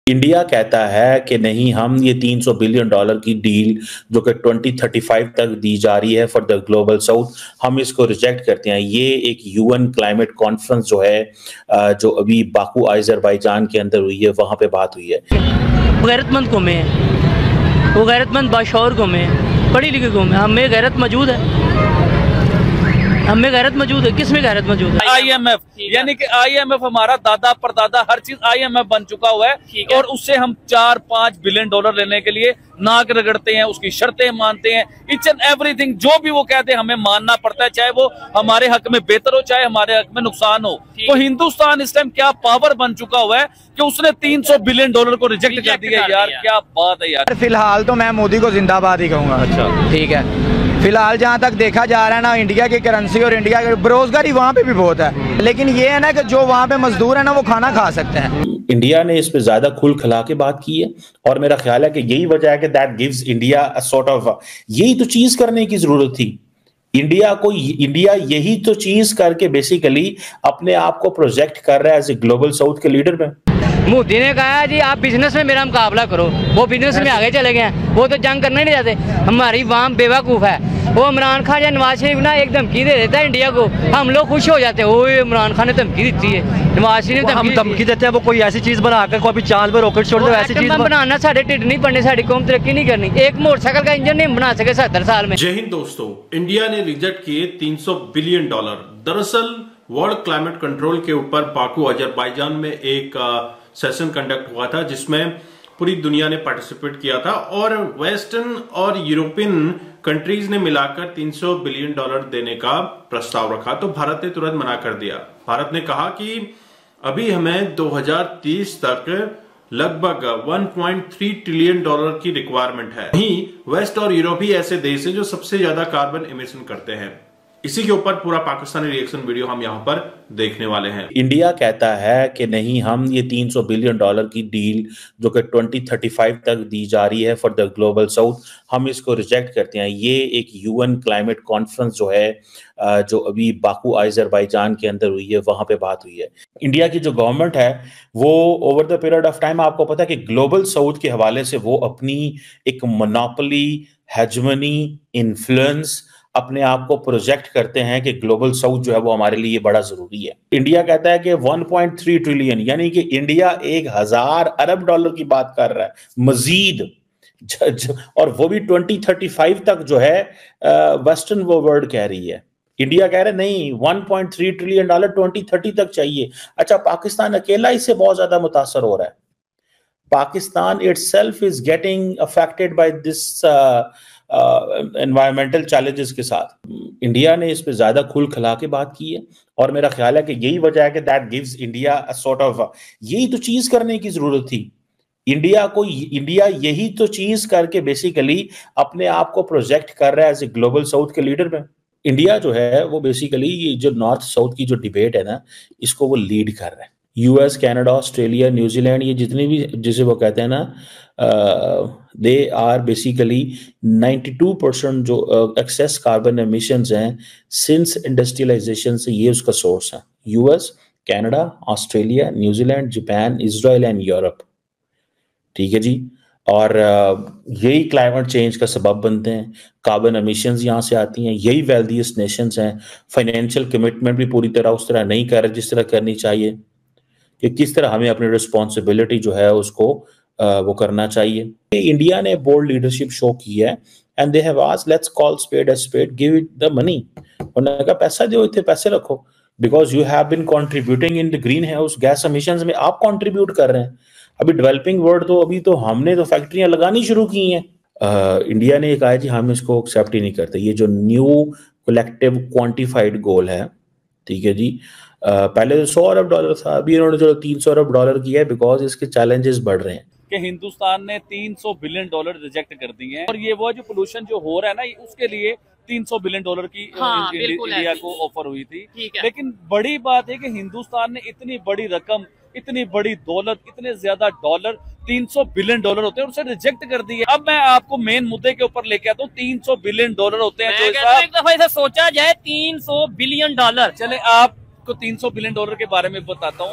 India कहता है कि नहीं, हम ये $300 बिलियन की डील जो कि 2035 तक दी जा रही है फॉर द ग्लोबल साउथ, हम इसको रिजेक्ट करते हैं। ये एक यूएन क्लाइमेट कॉन्फ्रेंस जो है जो अभी बाकू अज़रबैजान के अंदर हुई है, वहां पे बात हुई है। गैरतमंद कौमें हैं, वो गैरतमंद बाशऊर कौमें हैं, पढ़ी लिखी कौमें हैं। हमें गैरत मौजूद है, हमें गैरत मौजूद है। किस में गैरत मौजूद है? IMF, यानी कि IMF हमारा दादा परदादा हर चीज IMF बन चुका हुआ है और उससे हम 4-5 बिलियन डॉलर लेने के लिए नाक रगड़ते हैं, उसकी शर्तें मानते हैं, इच एंड एवरीथिंग जो भी वो कहते हैं हमें मानना पड़ता है, चाहे वो हमारे हक में बेहतर हो चाहे हमारे हक में नुकसान हो। तो हिंदुस्तान इस टाइम क्या पावर बन चुका हुआ है कि उसने $300 बिलियन को रिजेक्ट कर दिया। यार क्या बात है यार। फिलहाल तो मैं मोदी को जिंदाबाद ही कहूंगा। अच्छा ठीक है, फिलहाल जहाँ तक देखा जा रहा है ना, इंडिया की करेंसी और इंडिया की बेरोजगारी वहाँ पे भी बहुत है, लेकिन ये है ना कि जो वहाँ पे मजदूर है ना वो खाना खा सकते हैं। इंडिया ने इस पे ज्यादा खुल खला के बात की है और मेरा ख्याल है कि यही वजह है कि that gives India a sort of, यही तो चीज करने की जरूरत थी इंडिया यही तो चीज करके बेसिकली अपने आप को प्रोजेक्ट कर रहा है एज ए ग्लोबल साउथ के लीडर में। मोदी ने कहा जी आप बिजनेस में मेरा मुकाबला करो, वो बिजनेस में आगे चले गए हैं, वो तो जंग करने नहीं जाते। हमारी वाम बेवकूफ है, वो इमरान खान या नवाज शरीफ ना एक धमकी दे देता है इंडिया को, हम लोग खुश हो जाते हैं, वो इमरान खान ने धमकी दी है, नवाज शरीफ ने हम धमकी देते हैं, वो कोई ऐसी चीज बनाकर कोई चांद पे रॉकेट छोड़ दे, ऐसी चीज बनाना साढ़े टिड नहीं पड़ने, साड़ी कौम तरक्की नहीं करनी। एक मोटरसाइकिल का इंजन नहीं बना सके 70 साल में। जय हिंद दोस्तों, इंडिया ने रिजेक्ट किए $300 बिलियन। दरअसल वर्ल्ड क्लाइमेट कंट्रोल के ऊपर बाकू अजरबैजान में एक सेशन कंडक्ट हुआ था जिसमें पूरी दुनिया ने पार्टिसिपेट किया था और वेस्टर्न और यूरोपियन कंट्रीज ने मिलाकर $300 बिलियन देने का प्रस्ताव रखा, तो भारत ने तुरंत मना कर दिया। भारत ने कहा कि अभी हमें 2030 तक लगभग $1.3 ट्रिलियन की रिक्वायरमेंट है। वहीं वेस्ट और यूरोप ही ऐसे देश हैं जो सबसे ज्यादा कार्बन इमिशन करते हैं। इसी के ऊपर पूरा पाकिस्तानी रिएक्शन वीडियो हम यहाँ पर देखने वाले हैं। इंडिया कहता है कि नहीं, हम ये $300 बिलियन की डील जो कि 2035 तक दी जा रही है फॉर द ग्लोबल साउथ, हम इसको रिजेक्ट करते हैं। ये एक यूएन क्लाइमेट कॉन्फ्रेंस जो है जो अभी बाकू अज़रबैजान के अंदर हुई है, वहां पे बात हुई है। इंडिया की जो गवर्नमेंट है वो over the period of time, आपको पता है कि ग्लोबल साउथ के हवाले से वो अपनी एक मोनोपोली, हेजमनी, इन्फ्लुएंस अपने आप को प्रोजेक्ट करते हैं कि ग्लोबल साउथ जो है वो हमारे लिए बड़ा जरूरी है। इंडिया कहता है कि 1.3 ट्रिलियन, यानी कि इंडिया 1000 अरब डॉलर की बात कर रहा है मजीद, और वो भी 2035 तक जो है वेस्टर्न वर्ल्ड कह रही है। इंडिया कह रहा है नहीं, 1.3 ट्रिलियन 2030 तक चाहिए। अच्छा, पाकिस्तान अकेला इससे बहुत ज्यादा मुतासर हो रहा है। Pakistan itself is getting affected by this environmental challenges के साथ। इंडिया ने इस पे ज्यादा खुल खला के बात की है और मेरा ख्याल है कि यही वजह है कि that gives India a sort of, यही तो चीज करने की जरूरत थी इंडिया यही तो चीज करके बेसिकली अपने आप को प्रोजेक्ट कर रहा है एज ए ग्लोबल साउथ के लीडर में। इंडिया जो है वो बेसिकली ये जो नॉर्थ साउथ की जो डिबेट है ना, इसको वो लीड कर रहा है। यूएस, कनाडा, ऑस्ट्रेलिया, न्यूजीलैंड, ये जितने भी, जिसे वो कहते हैं ना, दे आर बेसिकली 92% जो एक्सेस कार्बन एमिशंस हैं सिंस इंडस्ट्रियलाइजेशन से, ये उसका सोर्स है। US, Canada, Australia, New Zealand, Japan, Israel and Europe. ठीक है जी, और यही क्लाइमेट चेंज का सबब बनते हैं। कार्बन एमिशंस यहाँ से आती हैं, यही वेल्दीएस्ट नेशंस हैं। फाइनेंशियल कमिटमेंट भी पूरी तरह उस तरह नहीं कर रहे जिस तरह करनी चाहिए, कि किस तरह हमें अपनी रिस्पॉन्सिबिलिटी जो है उसको वो करना चाहिए। इंडिया ने बोल्ड लीडरशिप शो की है and they have asked let's call spade as spade, give it the money. उन्होंने कहा पैसा दो, इतने पैसे रखो, because you have been contributing in the green house gas emissions में, आप कंट्रीब्यूट कर रहे हैं। अभी डेवलपिंग वर्ल्ड तो अभी तो हमने तो फैक्ट्रियां लगानी शुरू की हैं। इंडिया ने कहा है जी हम इसको एक्सेप्ट ही नहीं करते। ये जो न्यू कलेक्टिव क्वांटिफाइड गोल है, ठीक है जी, पहले तो $100 अरब था, अभी इन्होंने जो $300 अरब किया है बिकॉज इसके चैलेंजेस बढ़ रहे हैं। कि हिंदुस्तान ने $300 बिलियन रिजेक्ट कर दिए हैं और ये वो जो पोल्यूशन जो हो रहा है ना, उसके लिए $300 बिलियन की इंडिया को ऑफर हुई थी। लेकिन बड़ी बात है कि हिंदुस्तान ने इतनी बड़ी रकम, इतनी बड़ी दौलत, इतने ज्यादा डॉलर, $300 बिलियन होते हैं, उसे रिजेक्ट कर दिया। अब मैं आपको मेन मुद्दे के ऊपर लेके आता हूँ। $300 बिलियन होते हैं, एक दफा इसे सोचा जाए $300 बिलियन। चले आपको $300 बिलियन के बारे में बताता हूँ।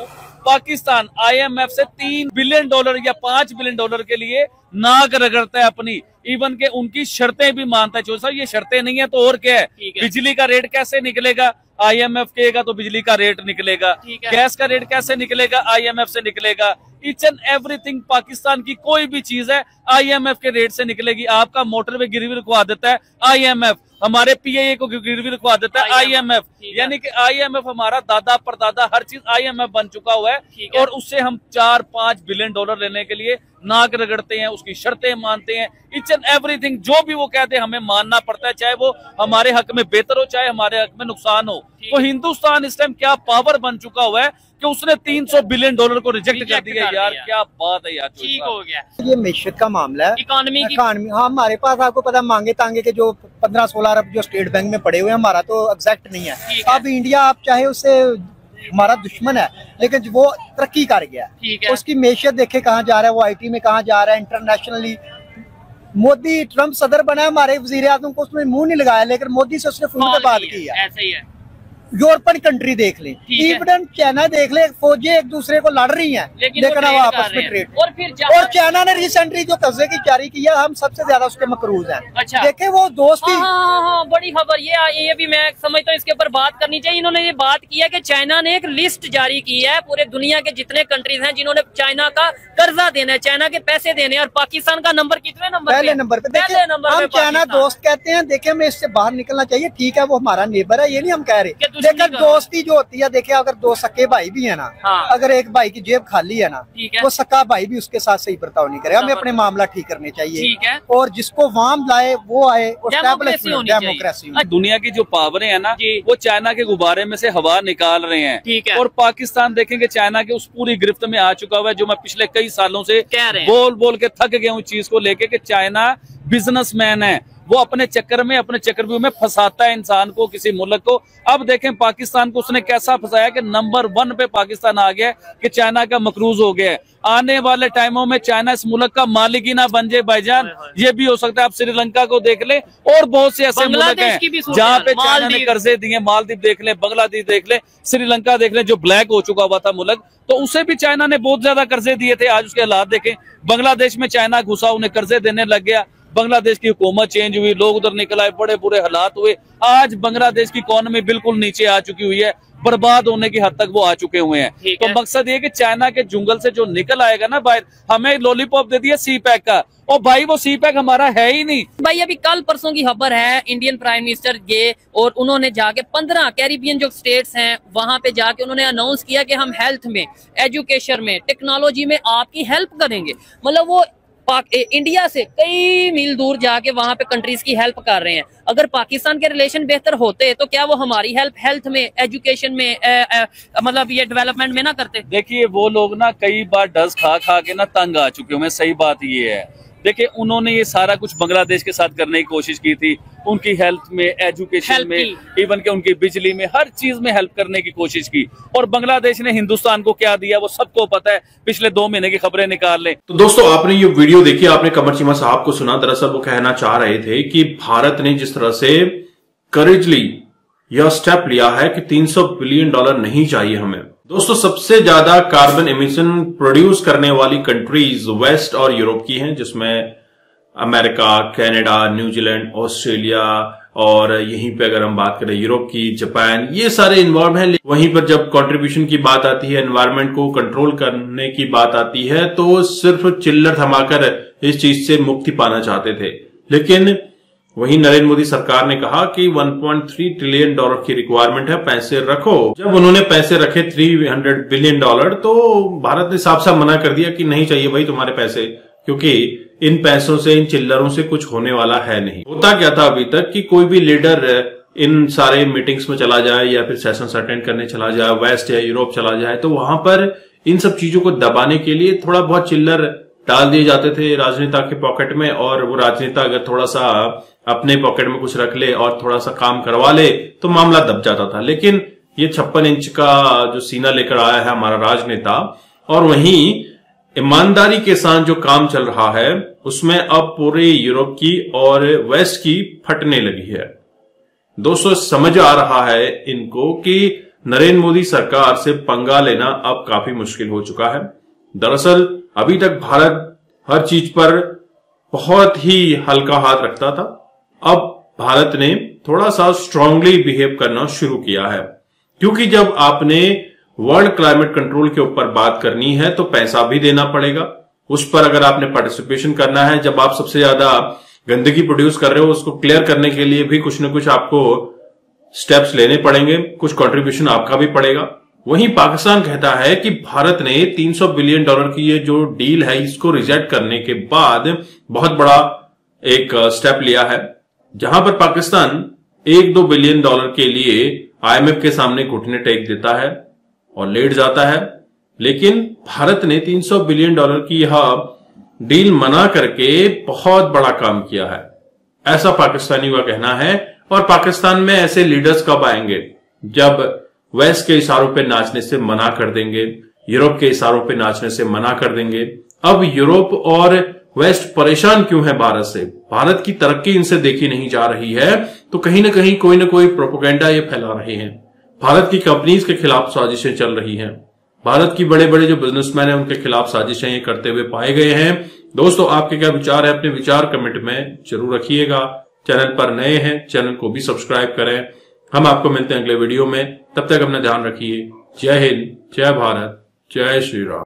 पाकिस्तान IMF से $3 बिलियन या $5 बिलियन के लिए नाक रगड़ता है अपनी, इवन के उनकी शर्तें भी मानता है। साहब ये शर्तें नहीं है तो और क्या है? बिजली का रेट कैसे निकलेगा? IMF कहेगा तो बिजली का रेट निकलेगा, गैस का रेट कैसे निकलेगा? IMF से निकलेगा। ईच एंड एवरीथिंग पाकिस्तान की कोई भी चीज है IMF के रेट से निकलेगी। आपका मोटरवे गिरवी रखवा देता है IMF, हमारे PIA को गिरवी रखवा देता है IMF, यानी कि IMF हमारा दादा परदादा हर चीज IMF बन चुका हुआ है। और उससे हम $4-5 बिलियन लेने के लिए नाक रगड़ते हैं, उसकी शर्तें मानते हैं। ईच एंड एवरीथिंग जो भी वो कहते हैं हमें मानना पड़ता है, चाहे वो हमारे हक में बेहतर हो चाहे हमारे हक में नुकसान हो। तो हिंदुस्तान इस टाइम क्या पावर बन चुका हुआ है कि उसने $300 बिलियन को रिजेक्ट कर दिया। यार क्या बात है यार, ठीक हो गया। ये मैशत का मामला है, इकोनॉमी हाँ, हमारे पास आपको पता मांगे तांगे के जो 15-16 अरब जो स्टेट बैंक में पड़े हुए हैं, हमारा तो एग्जैक्ट नहीं है। अब इंडिया आप चाहे उससे हमारा दुश्मन है, लेकिन वो तरक्की कर गया है। उसकी मैशत देखे कहाँ जा रहा है, वो IT में कहाँ जा रहा है। इंटरनेशनली मोदी ट्रम्प सदर बना है, हमारे वजीर आज़म को उसमें मुंह नहीं लगाया, लेकिन मोदी से उसने फोन पे बात की है। ऐसे ही है। यूरोपियन कंट्री देख लें, इवन चाइना देख ले, फौजें एक दूसरे को लड़ रही हैं, लेकिन अब आपस में ट्रेड। और चाइना ने रिसेंटली जो कब्जे की जारी किया, हम सबसे ज्यादा उसके मकरूज हैं। अच्छा। देखे वो दोस्ती। हाँ, बड़ी खबर ये भी मैं समझता हूँ इसके ऊपर बात करनी चाहिए। इन्होंने ये बात की है कि चाइना ने एक लिस्ट जारी की है पूरे दुनिया के जितने कंट्रीज हैं जिन्होंने चाइना का कर्जा देना है, चाइना के पैसे देने हैं, और पाकिस्तान का नंबर कितने नंबर? पहले नंबर पे। हम चाइना दोस्त कहते हैं, देखे हमें इससे बाहर निकलना चाहिए। ठीक है, वो हमारा नेबर है, ये नहीं हम कह रहे, लेकिन दोस्ती जो होती है, देखिए अगर दो सक्के भाई भी है ना, अगर एक भाई की जेब खाली है ना, वो सक्का भाई भी उसके साथ सही बर्ताव नहीं करे। हमें अपने मामला ठीक करने चाहिए, और जिसको वाम लाए वो आए, और डेमोक्रेसी। दुनिया की जो पावरें है ना, वो चाइना के गुब्बारे में से हवा निकाल रहे हैं, और पाकिस्तान देखेंगे चाइना के उस पूरी गिरफ्त में आ चुका हुआ है, जो मैं पिछले कई सालों से बोल बोल के थक गया हूँ चीज को लेके कि चाइना बिजनेसमैन है, वो अपने चक्रव्यूह में फंसाता है इंसान को, किसी मुल्क को। अब देखें पाकिस्तान को उसने कैसा फंसाया कि नंबर 1 पे पाकिस्तान आ गया कि चाइना का मकरूज हो गया है। आने वाले टाइमों में चाइना इस मुल्क का मालिक ही ना बन जाए भाईजान, ये भी हो सकता है। आप श्रीलंका को देख ले, और बहुत से ऐसे मुल्क हैं जहाँ पे चाइना ने कर्जे दिए। मालदीव देख ले, बांग्लादेश देख ले, श्रीलंका देख ले, जो ब्लैक हो चुका हुआ था मुल्क, तो उसे भी चाइना ने बहुत ज्यादा कर्जे दिए थे। आज उसके हालात देखें, बांग्लादेश में चाइना घुसा, उन्हें कर्जे देने लग गया, बांग्लादेश की हुकूमत चेंज हुई, लोग उधर निकल आए, बड़े बुरे हालात हुए। आज बांग्लादेश की इकोनॉमी बिल्कुल नीचे आ चुकी हुई है, बर्बाद होने की हद तक वो आ चुके हुए हैं। तो मकसद ये कि चाइना के जंगल से जो निकल आएगा ना बाहर, हमें लॉलीपॉप दे दिया सी पैक का, और भाई वो सी पैक हमारा है ही नहीं। भाई अभी कल परसों की खबर है, इंडियन प्राइम मिनिस्टर गए और उन्होंने जाके 15 कैरिबियन जो स्टेट्स हैं वहां पे जाके उन्होंने अनाउंस किया कि हम हेल्थ में, एजुकेशन में, टेक्नोलॉजी में आपकी हेल्प करेंगे। मतलब वो इंडिया से कई मील दूर जाके वहां पे कंट्रीज की हेल्प कर रहे हैं। अगर पाकिस्तान के रिलेशन बेहतर होते तो क्या वो हमारी हेल्प हेल्थ में, एजुकेशन में, मतलब ये डेवलपमेंट में ना करते? देखिए वो लोग ना कई बार डस खा खा के ना तंग आ चुके हैं। सही बात ये है, देखिए उन्होंने ये सारा कुछ बांग्लादेश के साथ करने की कोशिश की थी, उनकी हेल्थ में, एजुकेशन में, इवन के उनकी बिजली में, हर चीज में हेल्प करने की कोशिश की। और बांग्लादेश ने हिंदुस्तान को क्या दिया वो सबको पता है, पिछले 2 महीने की खबरें निकाल लें। तो दोस्तों आपने ये वीडियो देखी, आपने कमर चीमा साहब को सुना। दरअसल वो कहना चाह रहे थे कि भारत ने जिस तरह से करेजली यह स्टेप लिया है कि $300 बिलियन नहीं चाहिए हमें। दोस्तों सबसे ज्यादा कार्बन एमिशन प्रोड्यूस करने वाली कंट्रीज वेस्ट और यूरोप की हैं, जिसमें अमेरिका, कनाडा, न्यूजीलैंड, ऑस्ट्रेलिया, और यहीं पे अगर हम बात करें यूरोप की, जापान, ये सारे इन्वॉल्व हैं। वहीं पर जब कंट्रीब्यूशन की बात आती है, एनवायरनमेंट को कंट्रोल करने की बात आती है, तो सिर्फ चिल्लर थमाकर इस चीज से मुक्ति पाना चाहते थे। लेकिन वहीं नरेंद्र मोदी सरकार ने कहा कि $1.3 ट्रिलियन की रिक्वायरमेंट है, पैसे रखो। जब उन्होंने पैसे रखे $300 बिलियन, तो भारत ने साफ साफ मना कर दिया कि नहीं चाहिए भाई तुम्हारे पैसे, क्योंकि इन पैसों से, इन चिल्लरों से कुछ होने वाला है नहीं। होता क्या था अभी तक कि कोई भी लीडर इन सारे मीटिंग्स में चला जाए या फिर सेशंस अटेंड करने चला जाए, वेस्ट या यूरोप चला जाए, तो वहां पर इन सब चीजों को दबाने के लिए थोड़ा बहुत चिल्लर डाल दिए जाते थे राजनेता के पॉकेट में, और वो राजनेता अगर थोड़ा सा अपने पॉकेट में कुछ रख ले और थोड़ा सा काम करवा ले तो मामला दब जाता था। लेकिन ये 56 इंच का जो सीना लेकर आया है हमारा राजनेता, और वहीं ईमानदारी के साथ जो काम चल रहा है उसमें अब पूरे यूरोप की और वेस्ट की फटने लगी है। दोस्तों समझ आ रहा है इनको कि नरेंद्र मोदी सरकार से पंगा लेना अब काफी मुश्किल हो चुका है। दरअसल अभी तक भारत हर चीज पर बहुत ही हल्का हाथ रखता था। अब भारत ने थोड़ा सा स्ट्रांगली बिहेव करना शुरू किया है, क्योंकि जब आपने वर्ल्ड क्लाइमेट कंट्रोल के ऊपर बात करनी है तो पैसा भी देना पड़ेगा। उस पर अगर आपने पार्टिसिपेशन करना है, जब आप सबसे ज्यादा गंदगी प्रोड्यूस कर रहे हो उसको क्लियर करने के लिए भी कुछ न कुछ आपको स्टेप्स लेने पड़ेंगे, कुछ कंट्रीब्यूशन आपका भी पड़ेगा। वहीं पाकिस्तान कहता है कि भारत ने $300 बिलियन की ये जो डील है इसको रिजेक्ट करने के बाद बहुत बड़ा एक स्टेप लिया है, जहां पर पाकिस्तान $1-2 बिलियन के लिए IMF के सामने घुटने टेक देता है और लेट जाता है। लेकिन भारत ने $300 बिलियन की यह डील मना करके बहुत बड़ा काम किया है, ऐसा पाकिस्तानियों का कहना है। और पाकिस्तान में ऐसे लीडर्स कब आएंगे जब वेस्ट के इशारों पे नाचने से मना कर देंगे, यूरोप के इशारों पे नाचने से मना कर देंगे। अब यूरोप और वेस्ट परेशान क्यों है भारत से? भारत की तरक्की इनसे देखी नहीं जा रही है, तो कहीं ना कहीं कोई ना कोई प्रोपेगेंडा ये फैला रहे हैं। भारत की कंपनीज के खिलाफ साजिशें चल रही हैं। भारत की बड़े बड़े जो बिजनेसमैन हैं उनके खिलाफ साजिशें ये करते हुए पाए गए हैं। दोस्तों, आपके क्या विचार है? अपने विचार कमेंट में जरूर रखिएगा। चैनल पर नए हैं, चैनल को भी सब्सक्राइब करें। हम आपको मिलते हैं अगले वीडियो में, तब तक अपना ध्यान रखिए। जय हिंद, जय भारत, जय श्री राम।